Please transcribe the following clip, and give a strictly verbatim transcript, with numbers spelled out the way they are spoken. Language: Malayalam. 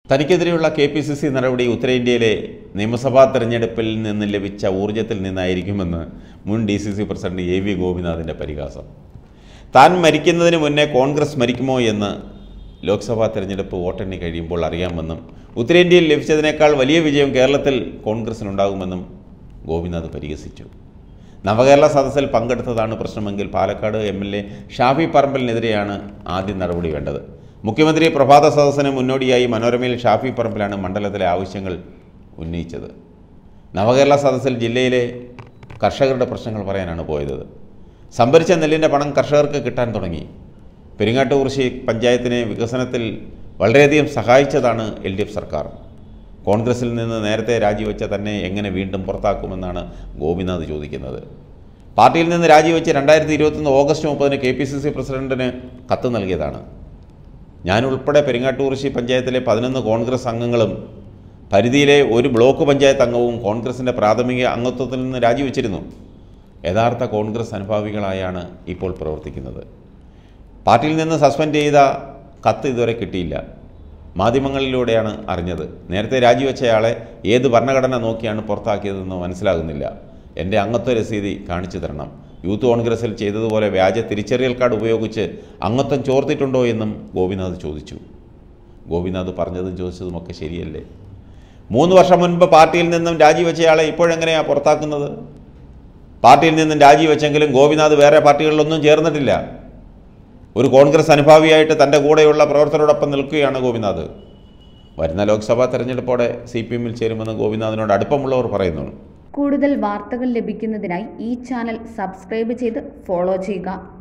തനിക്കെതിരെയുള്ള കെ പി സി സി നടപടി ഉത്തരേന്ത്യയിലെ നിയമസഭാ തെരഞ്ഞെടുപ്പിൽ നിന്ന് ലഭിച്ച ഊർജ്ജത്തിൽ നിന്നായിരിക്കുമെന്ന് മുൻ D C C president A V ഗോപിനാഥിൻ്റെ പരിഹാസം. താൻ മരിക്കുന്നതിന് മുന്നേ കോൺഗ്രസ് മരിക്കുമോ എന്ന് ലോക്സഭാ തെരഞ്ഞെടുപ്പ് വോട്ടെണ്ണി കഴിയുമ്പോൾ അറിയാമെന്നും ഉത്തരേന്ത്യയിൽ ലഭിച്ചതിനേക്കാൾ വലിയ വിജയം കേരളത്തിൽ കോൺഗ്രസിനുണ്ടാകുമെന്നും ഗോപിനാഥ് പരിഹസിച്ചു. നവകേരള സദസ്സിൽ പങ്കെടുത്തതാണ് പ്രശ്നമെങ്കിൽ Palakkad M L A Shafi പറമ്പലിനെതിരെയാണ് ആദ്യം നടപടി വേണ്ടത്. മുഖ്യമന്ത്രി പ്രഭാത സദസ്സിന് മുന്നോടിയായി മനോരമയിൽ ഷാഫി പറമ്പിലാണ് മണ്ഡലത്തിലെ ആവശ്യങ്ങൾ ഉന്നയിച്ചത്. നവകേരള സദസ്സിൽ ജില്ലയിലെ കർഷകരുടെ പ്രശ്നങ്ങൾ പറയാനാണ് പോയത്. സംഭരിച്ച നെല്ലിൻ്റെ പണം കർഷകർക്ക് കിട്ടാൻ തുടങ്ങി. പെരിങ്ങാട്ടുകുറിശി പഞ്ചായത്തിനെ വികസനത്തിൽ വളരെയധികം സഹായിച്ചതാണ് എൽ ഡി എഫ് സർക്കാർ. കോൺഗ്രസിൽ നിന്ന് നേരത്തെ രാജിവെച്ച തന്നെ എങ്ങനെ വീണ്ടും പുറത്താക്കുമെന്നാണ് ഗോപിനാഥ് ചോദിക്കുന്നത്. പാർട്ടിയിൽ നിന്ന് രാജിവെച്ച് രണ്ടായിരത്തി ഇരുപത്തൊന്ന് ഓഗസ്റ്റ് മുപ്പതിന് കെ പി സി സി പ്രസിഡന്റിന് കത്ത് നൽകിയതാണ്. ഞാനുൾപ്പെടെ പെരിങ്ങാട്ടുകുറിശി പഞ്ചായത്തിലെ പതിനൊന്ന് കോൺഗ്രസ് അംഗങ്ങളും പരിധിയിലെ ഒരു ബ്ലോക്ക് പഞ്ചായത്ത് അംഗവും കോൺഗ്രസിൻ്റെ പ്രാഥമിക അംഗത്വത്തിൽ നിന്ന് രാജിവെച്ചിരുന്നു. യഥാർത്ഥ കോൺഗ്രസ് അനുഭാവികളായാണ് ഇപ്പോൾ പ്രവർത്തിക്കുന്നത്. പാർട്ടിയിൽ നിന്ന് സസ്പെൻഡ് ചെയ്ത കത്ത് ഇതുവരെ കിട്ടിയില്ല. മാധ്യമങ്ങളിലൂടെയാണ് അറിഞ്ഞത്. നേരത്തെ രാജിവെച്ചയാളെ ഏത് ഭരണഘടന നോക്കിയാണ് പുറത്താക്കിയതെന്ന് മനസ്സിലാകുന്നില്ല. എൻ്റെ അംഗത്വ രസീതി കാണിച്ചു തരണം. യൂത്ത് കോൺഗ്രസിൽ ചെയ്തതുപോലെ വ്യാജ തിരിച്ചറിയൽ കാർഡ് ഉപയോഗിച്ച് അംഗത്വം ചോർത്തിട്ടുണ്ടോ എന്നും ഗോപിനാഥ് ചോദിച്ചു. ഗോപിനാഥ് പറഞ്ഞതും ചോദിച്ചതുമൊക്കെ ശരിയല്ലേ? മൂന്ന് വർഷം മുൻപ് പാർട്ടിയിൽ നിന്നും രാജിവെച്ചയാളെ ഇപ്പോഴെങ്ങനെയാണ് പുറത്താക്കുന്നത്? പാർട്ടിയിൽ നിന്നും രാജിവെച്ചെങ്കിലും ഗോപിനാഥ് വേറെ പാർട്ടികളിലൊന്നും ചേർന്നിട്ടില്ല. ഒരു കോൺഗ്രസ് അനുഭാവിയായിട്ട് തൻ്റെ കൂടെയുള്ള പ്രവർത്തകരോടൊപ്പം നിൽക്കുകയാണ് ഗോപിനാഥ്. വരുന്ന ലോക്സഭാ തെരഞ്ഞെടുപ്പോടെ സി പി എമ്മിൽ ചേരുമെന്ന് ഗോപിനാഥിനോട് അടുപ്പമുള്ളവർ പറയുന്നു. കൂടുതൽ വാർത്തകൾ ലഭിക്കുന്നതിനായി ഈ ചാനൽ സബ്സ്ക്രൈബ് ചെയ്ത് ഫോളോ ചെയ്യുക.